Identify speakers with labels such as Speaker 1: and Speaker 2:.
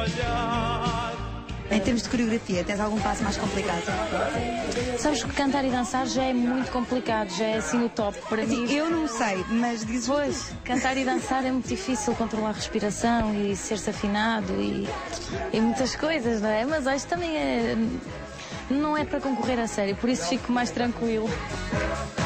Speaker 1: Em termos de coreografia, tens algum passo mais complicado?
Speaker 2: Sabes que cantar e dançar já é muito complicado, já é assim no top para mim.
Speaker 1: Eu não sei, mas dizes...
Speaker 2: Pois, cantar e dançar é muito difícil, controlar a respiração e ser-se afinado e muitas coisas, não é? Mas acho que também não é para concorrer a sério, por isso fico mais tranquilo.